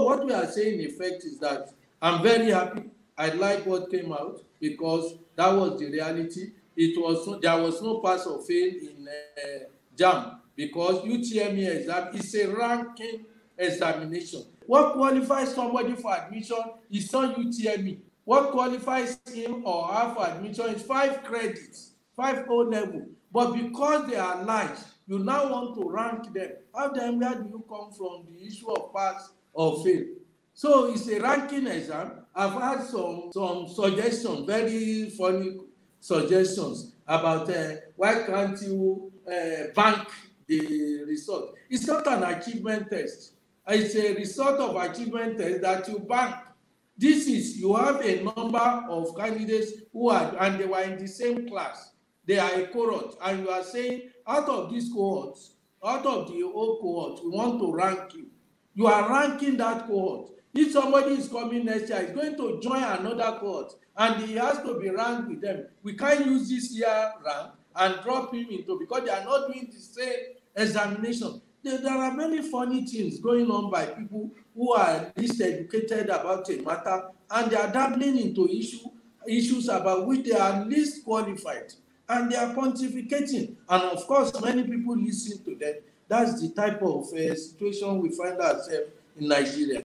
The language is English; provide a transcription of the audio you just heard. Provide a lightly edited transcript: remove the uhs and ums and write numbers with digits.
what we are saying in effect is that I'm very happy. I like what came out because that was the reality. There was no pass or fail in JAMB because UTME exam is a ranking examination. What qualifies somebody for admission is not UTME. What qualifies him or her for admission is 5 credits, 5 O level. But because they are large, you now want to rank them. How then where do you come from the issue of pass or fail? So it's a ranking exam. I've had some suggestions, very funny suggestions about why can't you bank the result. It's not an achievement test. It's a result of achievement test that you bank. This is, you have a number of candidates who are, and they were in the same class. They are a cohort, and you are saying, out of these cohorts, out of the whole cohort, we want to rank you. You are ranking that cohort. If somebody is coming next year, he's going to join another cohort, and he has to be ranked with them. We can't use this year rank and drop him into, because they are not doing the same examination. There are many funny things going on by people who are least educated about a matter, and they are dabbling into issues about which they are least qualified, and they are pontificating. And of course, many people listen to them. That's the type of situation we find ourselves in Nigeria.